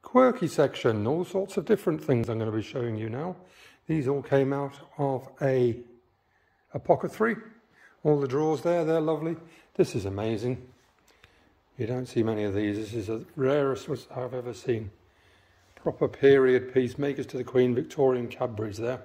quirky section, all sorts of different things I'm going to be showing you now. These all came out of a pocket 3. All the drawers there, they're lovely. This is amazing. You don't see many of these. This is the rarest I've ever seen. Proper period piece, makers to the Queen, Victorian Cadbury's there.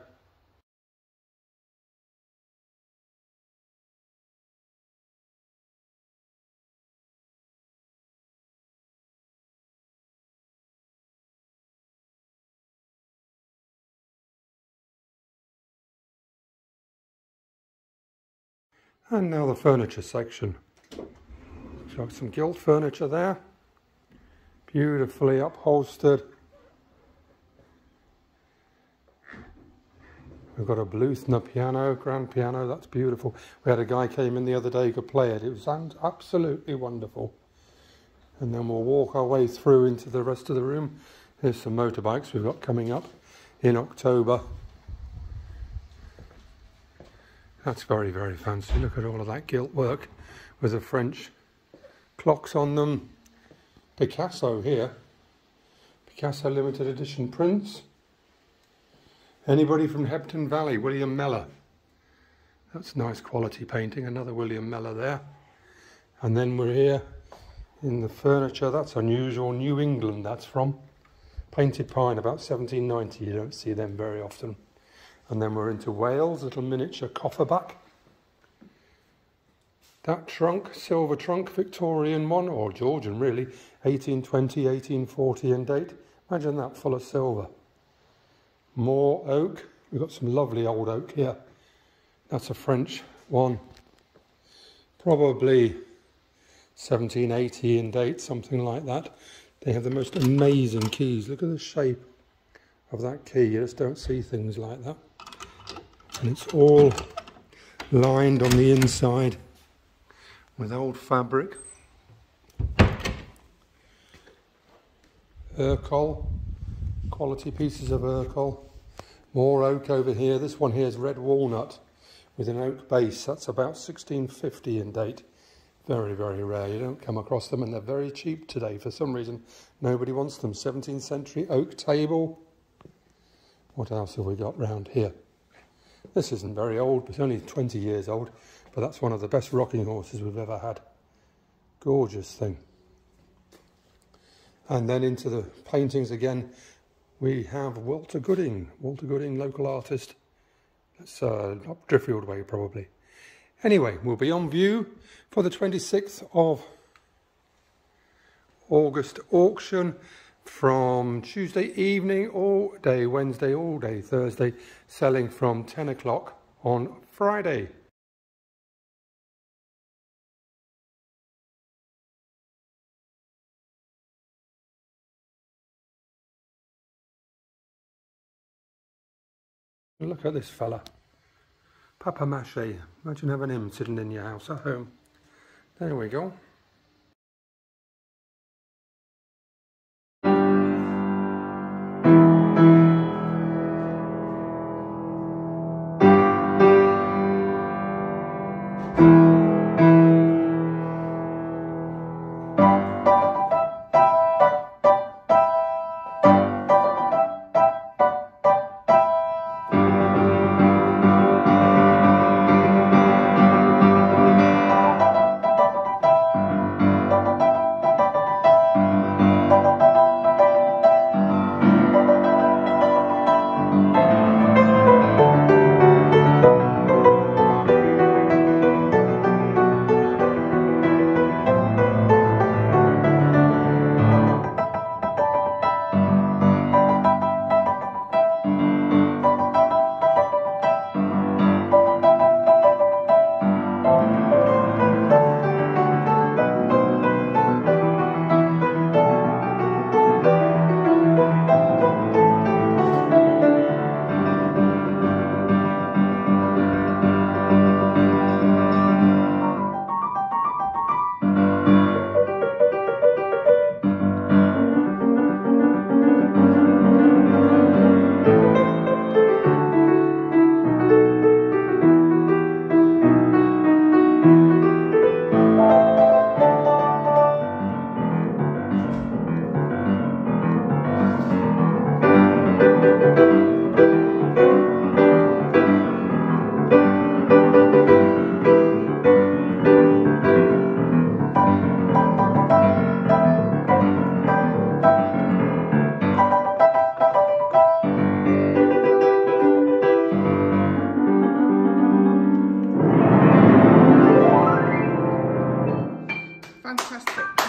And now the furniture section. Got some gilt furniture there, beautifully upholstered. We've got a Bluthner piano, grand piano, that's beautiful. We had a guy came in the other day who could play it. It was absolutely wonderful. And then we'll walk our way through into the rest of the room. Here's some motorbikes we've got coming up in October. That's very, very fancy. Look at all of that gilt work with the French clocks on them. Picasso here. Picasso limited edition prints. Anybody from Hebden Valley? William Mellor. That's nice quality painting. Another William Mellor there. And then we're here in the furniture. That's unusual. New England that's from. Painted pine about 1790. You don't see them very often. And then we're into Wales, little miniature cofferback. That trunk, silver trunk, Victorian one, or Georgian really, 1820, 1840 in date. Imagine that, full of silver. More oak. We've got some lovely old oak here. That's a French one. Probably 1780 in date, something like that. They have the most amazing keys. Look at the shape of that key. You just don't see things like that. And it's all lined on the inside with old fabric. Urkel, quality pieces of Urkel. More oak over here. This one here is red walnut with an oak base. That's about 1650 in date. Very, very rare. You don't come across them, and they're very cheap today. For some reason, nobody wants them. 17th century oak table. What else have we got round here? This isn't very old, but it's only 20 years old, but that's one of the best rocking horses we've ever had. Gorgeous thing. And then into the paintings again, we have Walter Gooding, local artist. That's up Driffield Way probably. Anyway, we'll be on view for the 26th of August auction. From Tuesday evening all day, Wednesday all day, Thursday, selling from 10 o'clock on Friday. Look at this fella. Papa Mache. Imagine having him sitting in your house at home. There we go. fantastic.